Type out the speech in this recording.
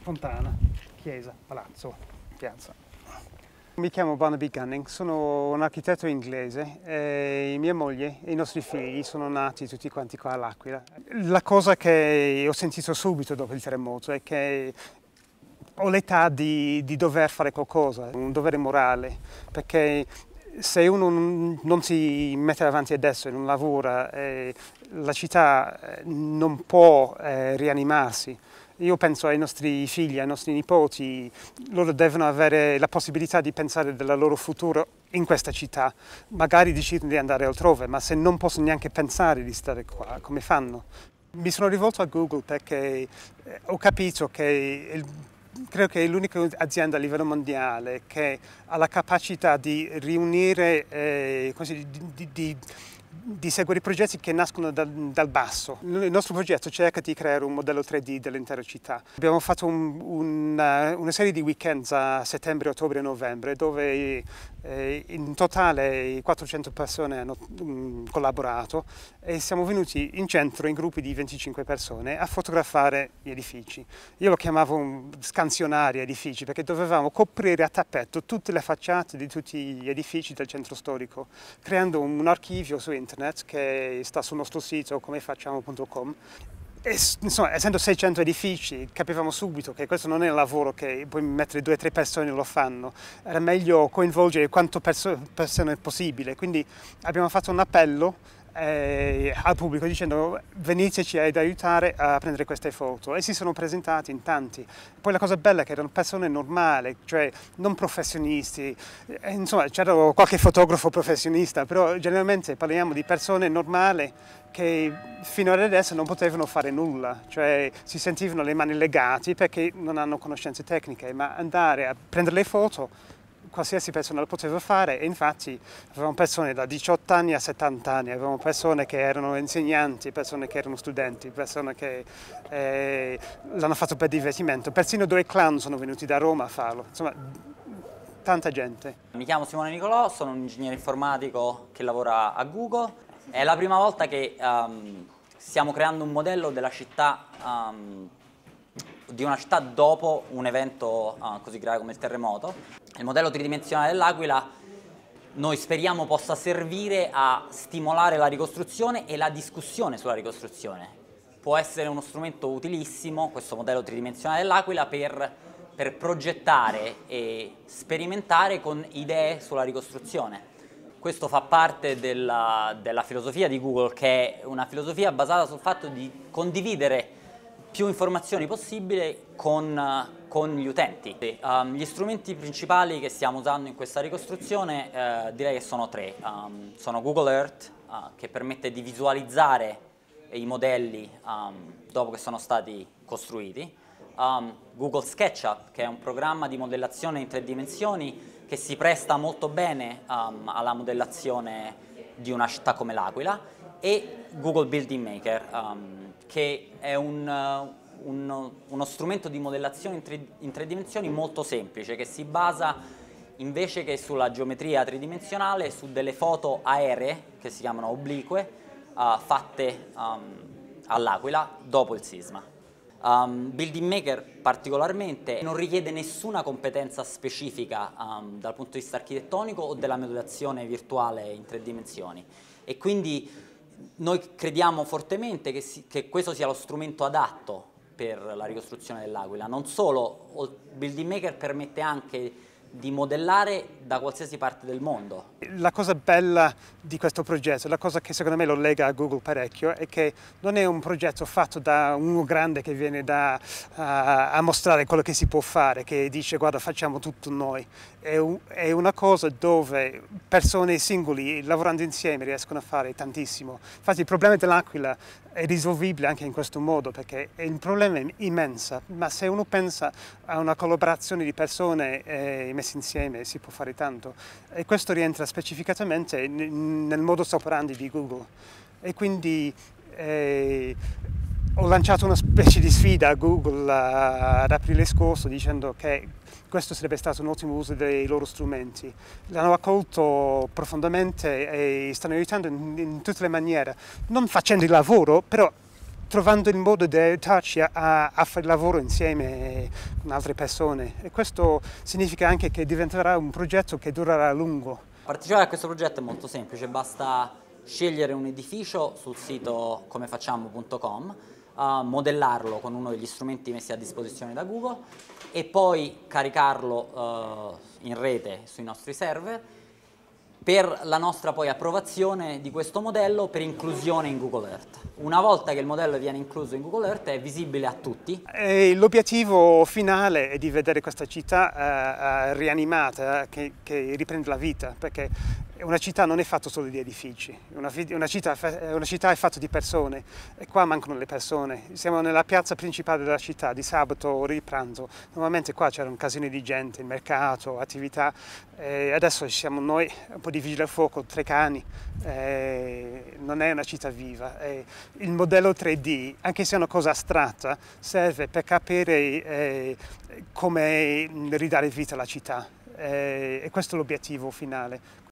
fontana, chiesa, palazzo, piazza. Mi chiamo Barnaby Gunning, sono un architetto inglese e mia moglie e i nostri figli sono nati tutti quanti qua all'Aquila. La cosa che ho sentito subito dopo il terremoto è che ho l'età di dover fare qualcosa, un dovere morale, perché se uno non si mette avanti adesso e non lavora, la città non può rianimarsi. Io penso ai nostri figli, ai nostri nipoti, loro devono avere la possibilità di pensare del loro futuro in questa città, magari decidono di andare altrove, ma se non possono neanche pensare di stare qua, come fanno? Mi sono rivolto a Google perché ho capito che credo che è l'unica azienda a livello mondiale che ha la capacità di riunire, di seguire progetti che nascono dal basso. Il nostro progetto cerca di creare un modello 3D dell'intera città. Abbiamo fatto una serie di weekends a settembre, ottobre e novembre dove in totale 400 persone hanno collaborato e siamo venuti in centro in gruppi di 25 persone a fotografare gli edifici. Io lo chiamavo scansionare edifici perché dovevamo coprire a tappeto tutte le facciate di tutti gli edifici del centro storico, creando un archivio su internet che sta sul nostro sito comefacciamo.com. E, insomma, essendo 600 edifici, capivamo subito che questo non è un lavoro che puoi mettere 2 o 3 persone lo fanno, era meglio coinvolgere quanto persone possibile, quindi abbiamo fatto un appello al pubblico dicendo veniteci ad aiutare a prendere queste foto e si sono presentati in tanti. Poi la cosa bella è che erano persone normali, cioè non professionisti, insomma c'era qualche fotografo professionista, però generalmente parliamo di persone normali che fino ad adesso non potevano fare nulla, cioè si sentivano le mani legate perché non hanno conoscenze tecniche, ma andare a prendere le foto qualsiasi persona lo poteva fare e infatti avevamo persone da 18 anni a 70 anni, avevamo persone che erano insegnanti, persone che erano studenti, persone che l'hanno fatto per divertimento, persino 2 clown sono venuti da Roma a farlo, insomma tanta gente. Mi chiamo Simone Nicolò, sono un ingegnere informatico che lavora a Google. È la prima volta che stiamo creando un modello della città, di una città dopo un evento così grave come il terremoto. Il modello tridimensionale dell'Aquila noi speriamo possa servire a stimolare la ricostruzione e la discussione sulla ricostruzione. Può essere uno strumento utilissimo, questo modello tridimensionale dell'Aquila, per progettare e sperimentare con idee sulla ricostruzione. Questo fa parte della filosofia di Google, che è una filosofia basata sul fatto di condividere più informazioni possibile con gli utenti. Gli strumenti principali che stiamo usando in questa ricostruzione direi che sono 3. Sono Google Earth, che permette di visualizzare i modelli dopo che sono stati costruiti, Google SketchUp, che è un programma di modellazione in 3 dimensioni che si presta molto bene alla modellazione di una città come l'Aquila, e Google Building Maker, che è uno strumento di modellazione in 3 dimensioni molto semplice, che si basa invece che sulla geometria tridimensionale su delle foto aeree, che si chiamano oblique, fatte all'Aquila dopo il sisma. Building Maker particolarmente non richiede nessuna competenza specifica dal punto di vista architettonico o della modellazione virtuale in 3 dimensioni, e quindi noi crediamo fortemente che questo sia lo strumento adatto per la ricostruzione dell'Aquila. Non solo, il Building Maker permette anche di modellare da qualsiasi parte del mondo. La cosa bella di questo progetto, la cosa che secondo me lo lega a Google parecchio, è che non è un progetto fatto da uno grande che viene a mostrare quello che si può fare, che dice guarda facciamo tutto noi. È una cosa dove persone singoli lavorando insieme riescono a fare tantissimo. Infatti il problema dell'Aquila è risolvibile anche in questo modo, perché è un problema immenso, ma se uno pensa a una collaborazione di persone messe insieme si può fare tanto, e questo rientra specificatamente nel modus operandi di Google. E quindi ho lanciato una specie di sfida a Google ad aprile scorso dicendo che questo sarebbe stato un ottimo uso dei loro strumenti. L'hanno accolto profondamente e stanno aiutando in tutte le maniere, non facendo il lavoro, però trovando il modo di aiutarci a fare lavoro insieme con altre persone, e questo significa anche che diventerà un progetto che durerà a lungo. Partecipare a questo progetto è molto semplice, basta scegliere un edificio sul sito comefacciamo.com, modellarlo con uno degli strumenti messi a disposizione da Google e poi caricarlo in rete sui nostri server per la nostra poi approvazione di questo modello per inclusione in Google Earth. Una volta che il modello viene incluso in Google Earth è visibile a tutti. L'obiettivo finale è di vedere questa città rianimata, che riprende la vita, perché una città non è fatta solo di edifici, una città è fatta di persone, e qua mancano le persone. Siamo nella piazza principale della città, di sabato ora di pranzo, normalmente qua c'era un casino di gente, il mercato, attività, adesso ci siamo noi, un po' di vigili del fuoco, 3 cani, non è una città viva. Il modello 3D, anche se è una cosa astratta, serve per capire come ridare vita alla città. E questo è l'obiettivo finale.